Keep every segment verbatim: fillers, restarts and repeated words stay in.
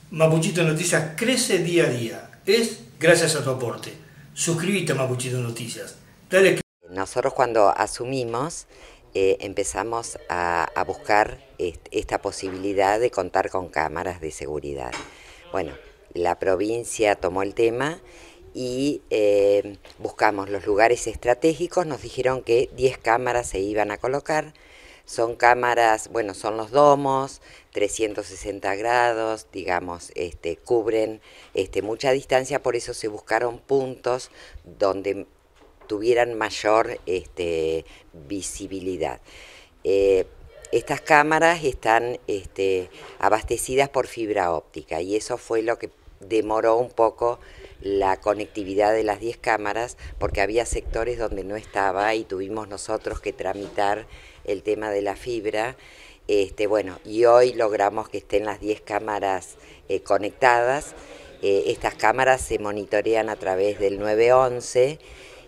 Mapuchito Noticias crece día a día. Es gracias a tu aporte. Suscríbete a Mapuchito Noticias. Dale click. Nosotros cuando asumimos eh, empezamos a, a buscar est esta posibilidad de contar con cámaras de seguridad. Bueno, la provincia tomó el tema y eh, buscamos los lugares estratégicos, nos dijeron que diez cámaras se iban a colocar. Son cámaras, bueno, son los domos, trescientos sesenta grados, digamos, este, cubren este, mucha distancia, por eso se buscaron puntos donde tuvieran mayor este, visibilidad. Eh, estas cámaras están este, abastecidas por fibra óptica y eso fue lo que demoró un poco la conectividad de las diez cámaras, porque había sectores donde no estaba y tuvimos nosotros que tramitar el tema de la fibra. Este, bueno, y hoy logramos que estén las diez cámaras eh, conectadas. Eh, estas cámaras se monitorean a través del nueve once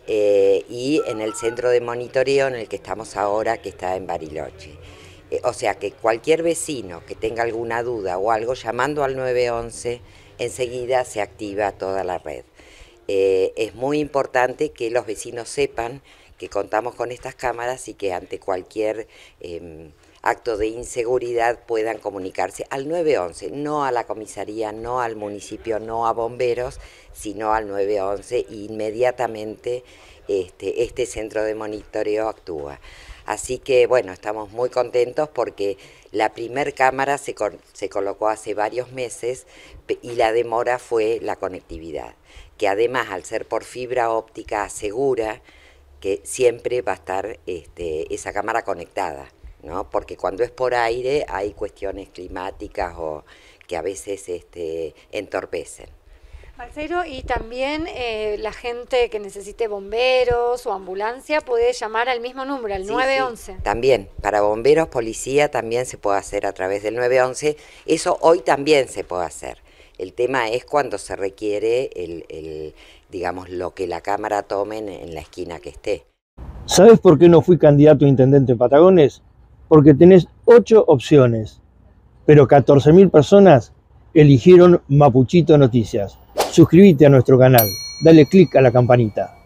eh, y en el centro de monitoreo en el que estamos ahora, que está en Bariloche. Eh, o sea que cualquier vecino que tenga alguna duda o algo, llamando al nueve once, enseguida se activa toda la red. Eh, es muy importante que los vecinos sepan que contamos con estas cámaras y que ante cualquier eh, acto de inseguridad puedan comunicarse al nueve once, no a la comisaría, no al municipio, no a bomberos, sino al nueve once, e inmediatamente este, este centro de monitoreo actúa. Así que bueno, estamos muy contentos porque la primer cámara se, se colocó hace varios meses y la demora fue la conectividad, que además al ser por fibra óptica asegura que siempre va a estar este, esa cámara conectada, ¿no? Porque cuando es por aire hay cuestiones climáticas o que a veces este, entorpecen. Marcelo, y también eh, la gente que necesite bomberos o ambulancia puede llamar al mismo número, al sí, nueve once. Sí. También, para bomberos, policía, también se puede hacer a través del nueve once. Eso hoy también se puede hacer. El tema es cuando se requiere, el, el, digamos, lo que la cámara tome en, en la esquina que esté. ¿Sabes por qué no fui candidato a intendente en Patagones? Porque tenés ocho opciones, pero catorce mil personas eligieron Mapuchito Noticias. Suscríbete a nuestro canal, dale click a la campanita.